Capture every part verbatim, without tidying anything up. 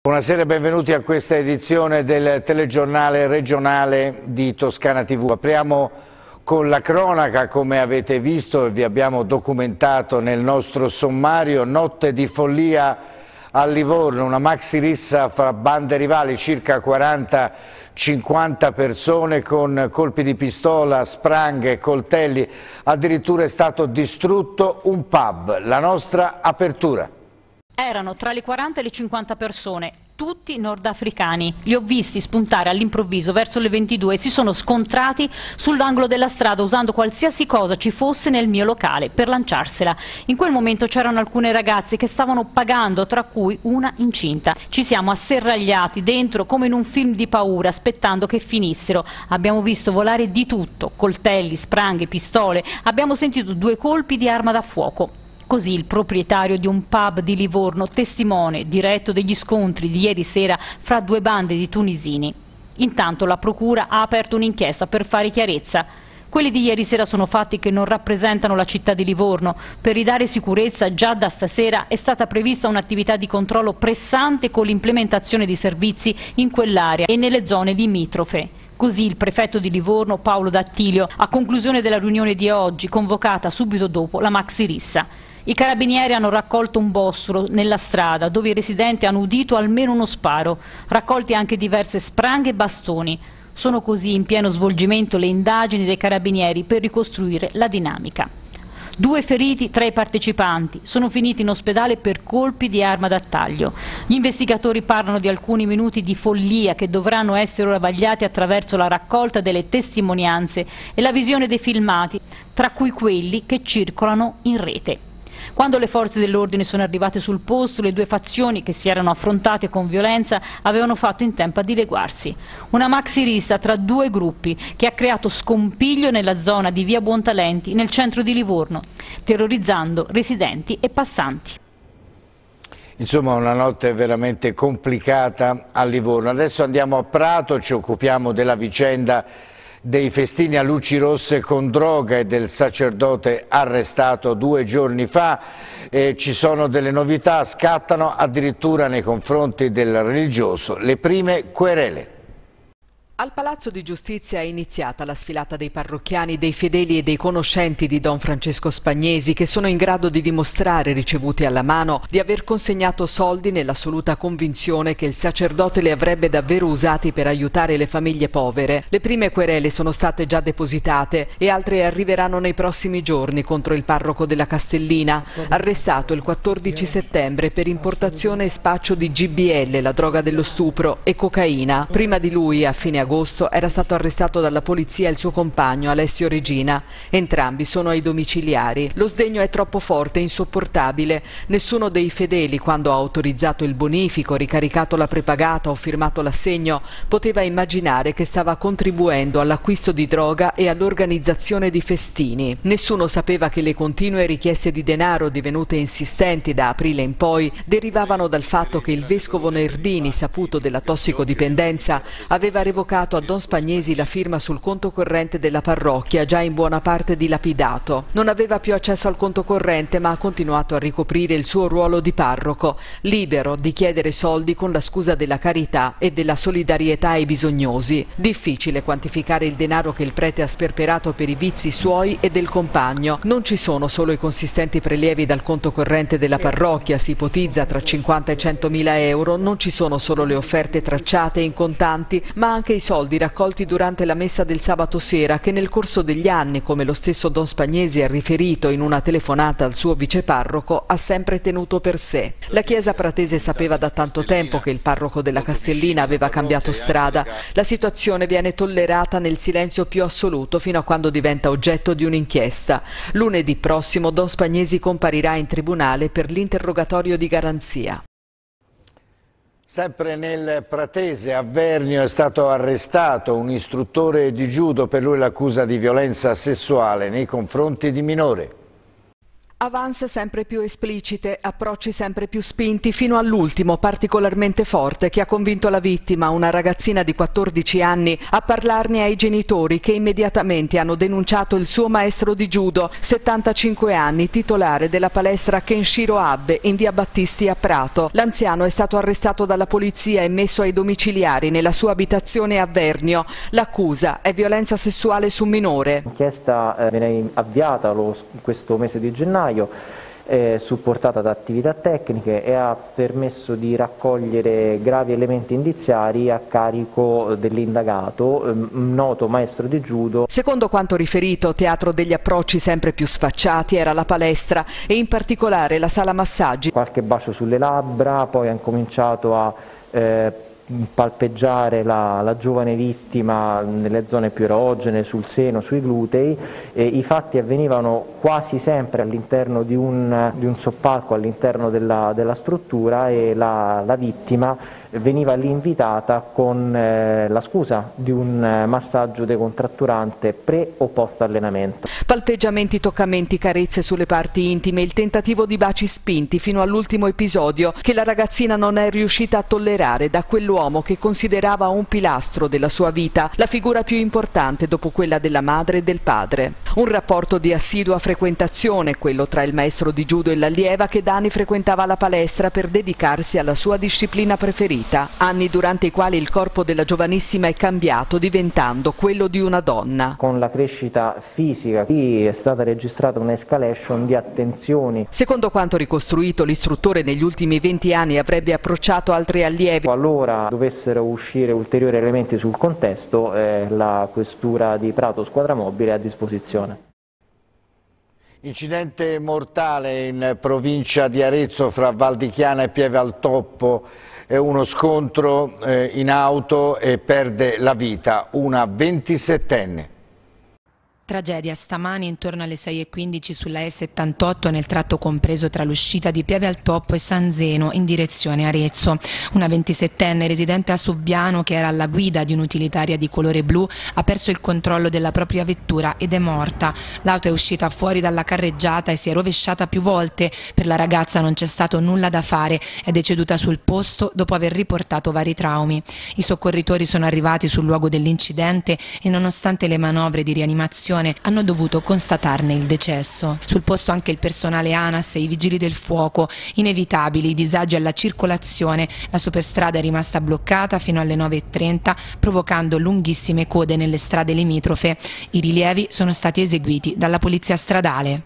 Buonasera e benvenuti a questa edizione del telegiornale regionale di Toscana tivù. Apriamo con la cronaca, come avete visto e vi abbiamo documentato nel nostro sommario. Notte di follia a Livorno, una maxi rissa fra bande rivali, circa quaranta cinquanta persone con colpi di pistola, spranghe, coltelli. Addirittura è stato distrutto un pub. La nostra apertura. Erano tra le quaranta e le cinquanta persone, tutti nordafricani. Li ho visti spuntare all'improvviso verso le ventidue e si sono scontrati sull'angolo della strada usando qualsiasi cosa ci fosse nel mio locale per lanciarsela. In quel momento c'erano alcune ragazze che stavano pagando, tra cui una incinta. Ci siamo asserragliati dentro come in un film di paura, aspettando che finissero. Abbiamo visto volare di tutto, coltelli, spranghe, pistole. Abbiamo sentito due colpi di arma da fuoco. Così il proprietario di un pub di Livorno, testimone diretto degli scontri di ieri sera fra due bande di tunisini. Intanto la procura ha aperto un'inchiesta per fare chiarezza. Quelli di ieri sera sono fatti che non rappresentano la città di Livorno. Per ridare sicurezza già da stasera è stata prevista un'attività di controllo pressante con l'implementazione di servizi in quell'area e nelle zone limitrofe. Così il prefetto di Livorno, Paolo D'Attilio, a conclusione della riunione di oggi, convocata subito dopo la maxi rissa. I carabinieri hanno raccolto un bossolo nella strada dove i residenti hanno udito almeno uno sparo, raccolti anche diverse spranghe e bastoni. Sono così in pieno svolgimento le indagini dei carabinieri per ricostruire la dinamica. Due feriti tra i partecipanti sono finiti in ospedale per colpi di arma da taglio. Gli investigatori parlano di alcuni minuti di follia che dovranno essere ora vagliati attraverso la raccolta delle testimonianze e la visione dei filmati, tra cui quelli che circolano in rete. Quando le forze dell'ordine sono arrivate sul posto, le due fazioni che si erano affrontate con violenza avevano fatto in tempo a dileguarsi. Una maxi rissa tra due gruppi che ha creato scompiglio nella zona di via Buontalenti, nel centro di Livorno, terrorizzando residenti e passanti. Insomma, una notte veramente complicata a Livorno. Adesso andiamo a Prato, ci occupiamo della vicenda dei festini a luci rosse con droga e del sacerdote arrestato due giorni fa. Eh, ci sono delle novità, scattano addirittura nei confronti del religioso le prime querele. Al Palazzo di Giustizia è iniziata la sfilata dei parrocchiani, dei fedeli e dei conoscenti di Don Francesco Spagnesi che sono in grado di dimostrare, ricevuti alla mano, di aver consegnato soldi nell'assoluta convinzione che il sacerdote li avrebbe davvero usati per aiutare le famiglie povere. Le prime querele sono state già depositate e altre arriveranno nei prossimi giorni contro il parroco della Castellina, arrestato il quattordici settembre per importazione e spaccio di G B L, la droga dello stupro, e cocaina. Prima di lui, a fine agosto, era stato arrestato dalla polizia il suo compagno Alessio Regina. Entrambi sono ai domiciliari. Lo sdegno è troppo forte e insopportabile. Nessuno dei fedeli, quando ha autorizzato il bonifico, ricaricato la prepagata o firmato l'assegno, poteva immaginare che stava contribuendo all'acquisto di droga e all'organizzazione di festini. Nessuno sapeva che le continue richieste di denaro, divenute insistenti da aprile in poi, derivavano dal fatto che il vescovo Nerbini, saputo della tossicodipendenza, aveva revocato a Don Spagnesi la firma sul conto corrente della parrocchia, già in buona parte dilapidato. Non aveva più accesso al conto corrente, ma ha continuato a ricoprire il suo ruolo di parroco, libero di chiedere soldi con la scusa della carità e della solidarietà ai bisognosi. Difficile quantificare il denaro che il prete ha sperperato per i vizi suoi e del compagno. Non ci sono solo i consistenti prelievi dal conto corrente della parrocchia, si ipotizza tra cinquanta e centomila euro, non ci sono solo le offerte tracciate in contanti, ma anche i soldi raccolti durante la messa del sabato sera che nel corso degli anni, come lo stesso Don Spagnesi ha riferito in una telefonata al suo viceparroco, ha sempre tenuto per sé. La Chiesa pratese sapeva da tanto tempo che il parroco della Castellina aveva cambiato strada. La situazione viene tollerata nel silenzio più assoluto fino a quando diventa oggetto di un'inchiesta. Lunedì prossimo Don Spagnesi comparirà in tribunale per l'interrogatorio di garanzia. Sempre nel Pratese, a Vernio, è stato arrestato un istruttore di judo, per lui l'accusa di violenza sessuale nei confronti di minore. Avance sempre più esplicite, approcci sempre più spinti, fino all'ultimo particolarmente forte che ha convinto la vittima, una ragazzina di quattordici anni, a parlarne ai genitori che immediatamente hanno denunciato il suo maestro di judo, settantacinque anni, titolare della palestra Kenshiro Abe in via Battisti a Prato. L'anziano è stato arrestato dalla polizia e messo ai domiciliari nella sua abitazione a Vernio. L'accusa è violenza sessuale su minore. L'inchiesta eh, viene avviata lo, questo mese di gennaio. È supportata da attività tecniche e ha permesso di raccogliere gravi elementi indiziari a carico dell'indagato, noto maestro di judo. Secondo quanto riferito, teatro degli approcci sempre più sfacciati era la palestra e in particolare la sala massaggi. Qualche bacio sulle labbra, poi ha incominciato a eh, palpeggiare la, la giovane vittima nelle zone più erogene, sul seno, sui glutei. E i fatti avvenivano quasi sempre all'interno di un, di un soppalco all'interno della, della struttura e la, la vittima veniva lì invitata con eh, la scusa di un eh, massaggio decontratturante pre o post allenamento. Palpeggiamenti, toccamenti, carezze sulle parti intime, il tentativo di baci spinti fino all'ultimo episodio che la ragazzina non è riuscita a tollerare da quell'uomo che considerava un pilastro della sua vita, la figura più importante dopo quella della madre e del padre. Un rapporto di assidua frequentazione, quello tra il maestro di judo e l'allieva, che da anni frequentava la palestra per dedicarsi alla sua disciplina preferita. Anni durante i quali il corpo della giovanissima è cambiato, diventando quello di una donna. Con la crescita fisica qui è stata registrata un'escalation di attenzioni. Secondo quanto ricostruito, l'istruttore negli ultimi venti anni avrebbe approcciato altri allievi. Qualora dovessero uscire ulteriori elementi sul contesto, eh, la questura di Prato Squadra Mobile è a disposizione. Incidente mortale in provincia di Arezzo fra Val di Chiana e Pieve al Toppo. È uno scontro eh, in auto e perde la vita una ventisettenne. Tragedia stamani intorno alle sei e quindici sulla E settantotto nel tratto compreso tra l'uscita di Pieve al Toppo e San Zeno in direzione Arezzo. Una ventisettenne residente a Subbiano che era alla guida di un'utilitaria di colore blu ha perso il controllo della propria vettura ed è morta. L'auto è uscita fuori dalla carreggiata e si è rovesciata più volte. Per la ragazza non c'è stato nulla da fare, è deceduta sul posto dopo aver riportato vari traumi. I soccorritori sono arrivati sul luogo dell'incidente e nonostante le manovre di rianimazione hanno dovuto constatarne il decesso. Sul posto anche il personale ANAS e i vigili del fuoco. Inevitabili i disagi alla circolazione. La superstrada è rimasta bloccata fino alle nove e trenta, provocando lunghissime code nelle strade limitrofe. I rilievi sono stati eseguiti dalla polizia stradale.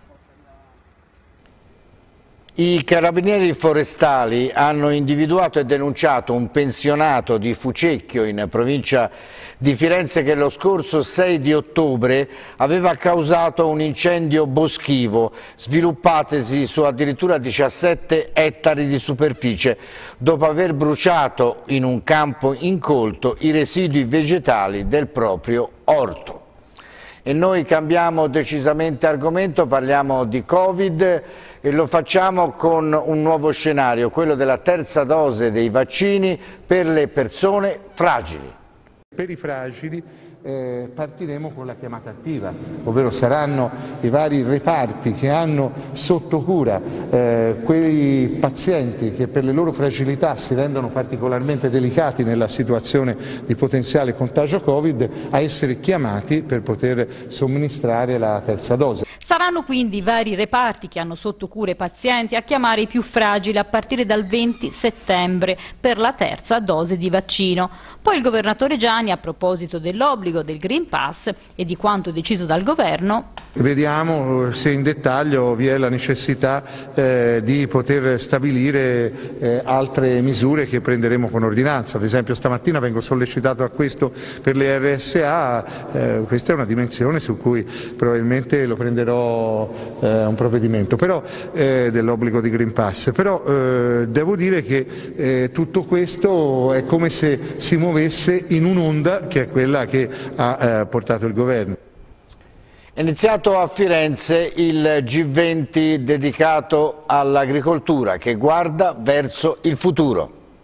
I carabinieri forestali hanno individuato e denunciato un pensionato di Fucecchio in provincia di Firenze che lo scorso sei di ottobre aveva causato un incendio boschivo sviluppatesi su addirittura diciassette ettari di superficie dopo aver bruciato in un campo incolto i residui vegetali del proprio orto. E noi cambiamo decisamente argomento, parliamo di Covid e lo facciamo con un nuovo scenario, quello della terza dose dei vaccini per le persone fragili. Per i fragili eh, partiremo con la chiamata attiva, ovvero saranno i vari reparti che hanno sotto cura eh, quei pazienti che per le loro fragilità si rendono particolarmente delicati nella situazione di potenziale contagio Covid a essere chiamati per poter somministrare la terza dose. Saranno quindi i vari reparti che hanno sotto cura i pazienti a chiamare i più fragili a partire dal venti settembre per la terza dose di vaccino. Poi il governatore Gianni, a proposito dell'obbligo del Green Pass e di quanto deciso dal governo. Vediamo se in dettaglio vi è la necessità eh, di poter stabilire eh, altre misure che prenderemo con ordinanza. Ad esempio stamattina vengo sollecitato a questo per le R S A, eh, questa è una dimensione su cui probabilmente lo prenderò eh, un provvedimento però, eh, dell'obbligo di Green Pass, però eh, devo dire che eh, tutto questo è come se si muovesse in un'onda che è quella che ha eh, portato il governo. È iniziato a Firenze il G venti dedicato all'agricoltura che guarda verso il futuro.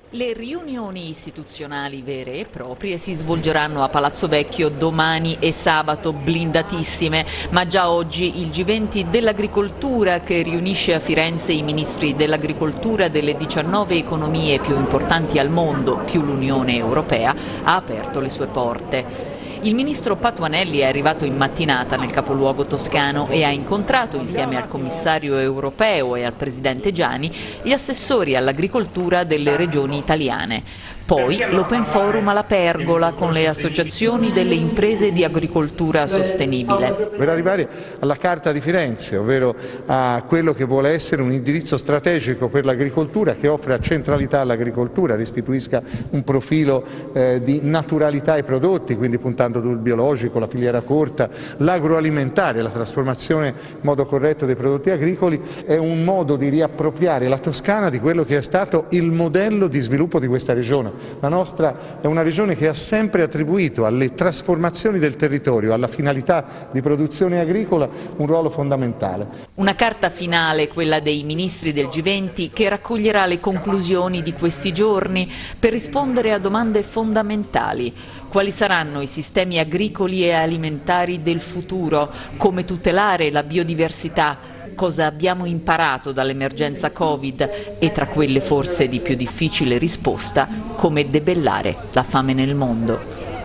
Le riunioni istituzionali vere e proprie si svolgeranno a Palazzo Vecchio domani e sabato, blindatissime, ma già oggi il G venti dell'agricoltura, che riunisce a Firenze i ministri dell'agricoltura delle diciannove economie più importanti al mondo, più l'Unione Europea, ha aperto le sue porte. Il ministro Patuanelli è arrivato in mattinata nel capoluogo toscano e ha incontrato, insieme al commissario europeo e al presidente Giani, gli assessori all'agricoltura delle regioni italiane. Poi l'Open Forum alla Pergola con le associazioni delle imprese di agricoltura sostenibile. Per arrivare alla Carta di Firenze, ovvero a quello che vuole essere un indirizzo strategico per l'agricoltura che offra centralità all'agricoltura, restituisca un profilo eh, di naturalità ai prodotti, quindi puntando sul biologico, la filiera corta, l'agroalimentare, la trasformazione in modo corretto dei prodotti agricoli, è un modo di riappropriare la Toscana di quello che è stato il modello di sviluppo di questa regione. La nostra è una regione che ha sempre attribuito alle trasformazioni del territorio, alla finalità di produzione agricola, un ruolo fondamentale. Una carta finale, quella dei ministri del G venti, che raccoglierà le conclusioni di questi giorni per rispondere a domande fondamentali. Quali saranno i sistemi agricoli e alimentari del futuro? Come tutelare la biodiversità? Cosa abbiamo imparato dall'emergenza Covid e, tra quelle forse di più difficile risposta, come debellare la fame nel mondo.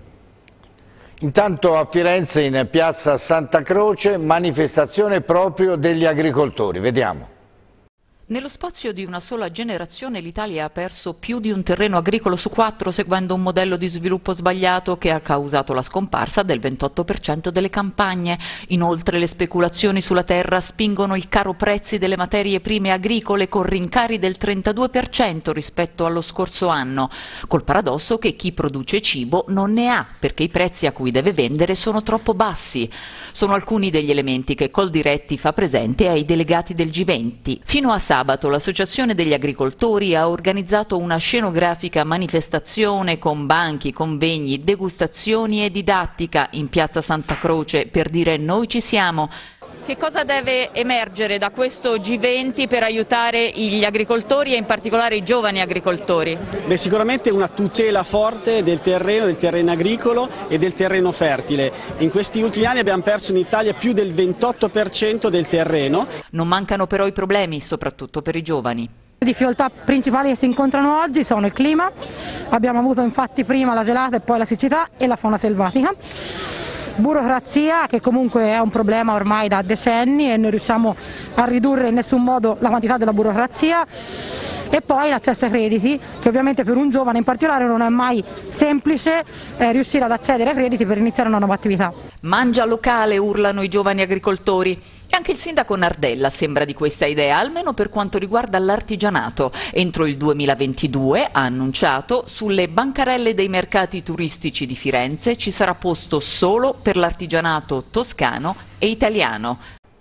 Intanto a Firenze, in piazza Santa Croce, manifestazione proprio degli agricoltori. Vediamo. Nello spazio di una sola generazione l'Italia ha perso più di un terreno agricolo su quattro, seguendo un modello di sviluppo sbagliato che ha causato la scomparsa del ventotto per cento delle campagne. Inoltre le speculazioni sulla terra spingono il caro prezzi delle materie prime agricole con rincari del trentadue per cento rispetto allo scorso anno, col paradosso che chi produce cibo non ne ha perché i prezzi a cui deve vendere sono troppo bassi. Sono alcuni degli elementi che Coldiretti fa presente ai delegati del G venti. Fino a sabato l'Associazione degli Agricoltori ha organizzato una scenografica manifestazione con banchi, convegni, degustazioni e didattica in piazza Santa Croce per dire noi ci siamo. Che cosa deve emergere da questo G venti per aiutare gli agricoltori e in particolare i giovani agricoltori? Beh, sicuramente una tutela forte del terreno, del terreno agricolo e del terreno fertile. In questi ultimi anni abbiamo perso in Italia più del ventotto per cento del terreno. Non mancano però i problemi, soprattutto per i giovani. Le difficoltà principali che si incontrano oggi sono il clima, abbiamo avuto infatti prima la gelata e poi la siccità e la fauna selvatica. Burocrazia, che comunque è un problema ormai da decenni e non riusciamo a ridurre in nessun modo la quantità della burocrazia, e poi l'accesso ai crediti, che ovviamente per un giovane in particolare non è mai semplice eh, riuscire ad accedere ai crediti per iniziare una nuova attività. Mangia locale, urlano i giovani agricoltori. E anche il sindaco Nardella sembra di questa idea, almeno per quanto riguarda l'artigianato. Entro il duemilaventidue, ha annunciato, sulle bancarelle dei mercati turistici di Firenze ci sarà posto solo per l'artigianato toscano e italiano.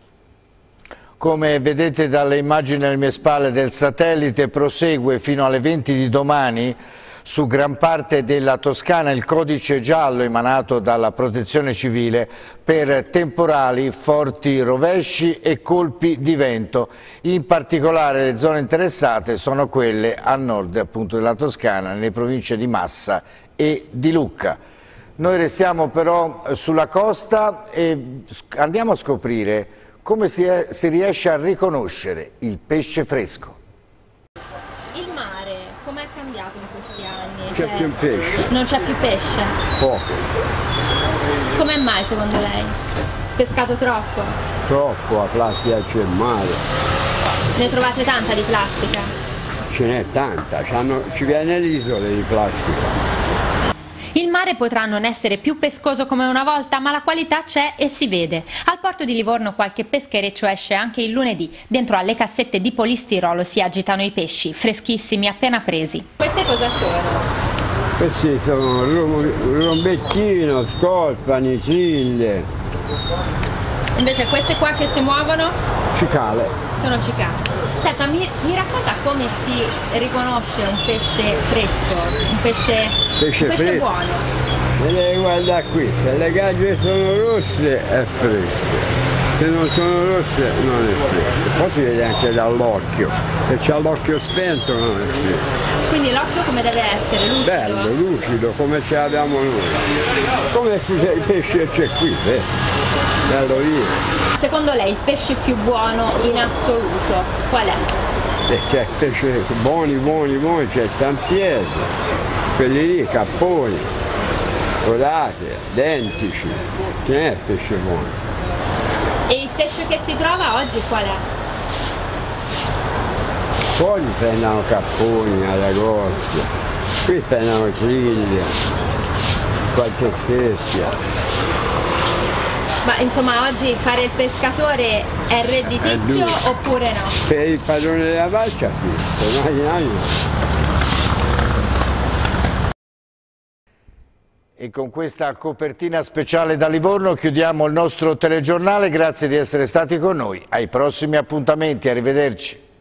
Come vedete dalle immagini alle mie spalle del satellite, prosegue fino alle venti di domani su gran parte della Toscana il codice giallo emanato dalla Protezione Civile per temporali, forti rovesci e colpi di vento. In particolare le zone interessate sono quelle a nord appunto della Toscana, nelle province di Massa e di Lucca. Noi restiamo però sulla costa e andiamo a scoprire come si, è, si riesce a riconoscere il pesce fresco. Il mare com'è cambiato in questi anni? Non c'è cioè, più pesce. Non c'è più pesce? Poco. Come mai secondo lei? Pescato troppo? Troppo, la plastica c'è il mare. Ne trovate tanta di plastica? Ce n'è tanta, ci viene l'isola di plastica. Il mare potrà non essere più pescoso come una volta, ma la qualità c'è e si vede. Al porto di Livorno qualche peschereccio esce anche il lunedì. Dentro alle cassette di polistirolo si agitano i pesci, freschissimi appena presi. Queste cosa sono? Questi sono rombettino, scolpani, ciglie. Invece queste qua che si muovono? Cicale. Sono cicale. Senta, mi, mi racconta come si riconosce un pesce fresco, un pesce, pesce, un pesce fresco. buono? E guarda qui, se le gaglie sono rosse è fresco. Se non sono rosse non è fresco. Poi si vede anche dall'occhio, se c'ha l'occhio spento non è fresco. Quindi l'occhio come deve essere? Lucido? Bello, lucido, come ce l'abbiamo noi. Come il pesce che c'è qui, eh? Bello via. Secondo lei il pesce più buono in assoluto qual è? E c'è pesce buoni, buoni, buoni, c'è Sampiese, quelli lì, capponi, rodate, dentici, che è pesce buono. E il pesce che si trova oggi qual è? Poi prendono capponi alla gozia, qui prendono triglia, qualche seppia. Ma insomma oggi fare il pescatore è redditizio È oppure no? Per il padrone della barca sì, per noi no. E con questa copertina speciale da Livorno chiudiamo il nostro telegiornale, grazie di essere stati con noi, ai prossimi appuntamenti, arrivederci.